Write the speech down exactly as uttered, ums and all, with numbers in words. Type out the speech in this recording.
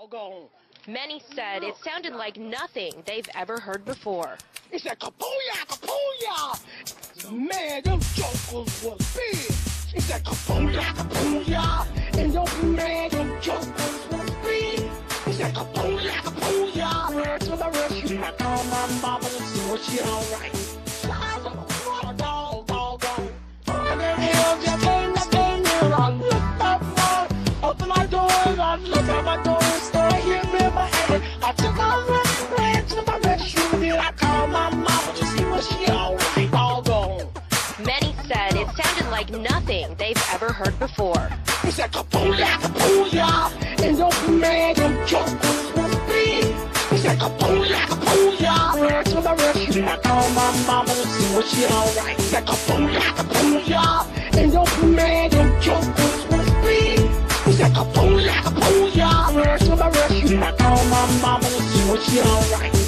Gone. Many said it sounded like nothing they've ever heard before. He said, Kapooyah, Kapooyah. Man, them jokers was big. He said, Kapooyah, Kapooyah. And them man, them jokers was big. He said, Kapooyah, Kapooyah. Word to the rescue. I call my mama and see what she alright. Slides on the water, dog, dog, dog. And then hell just came, that came here. I looked up, Lord. Open my doors, I looked at my doors. I took off running, ran to my rescue. Then I called my mama to see what she alright. All gone. Many said it sounded like nothing they've ever heard before. He said, Kapooyah, Kapooyah. And them man, them jokers was big. He said, Kapooyah, Kapooyah. Ran to my rescue. I called my mama to see what she alright. He said, Kapooyah, Kapooyah. And them man, them jokers was big. He said, Kapooyah, Kapooyah. Ran to my rescue. I called my mama to see what she alright.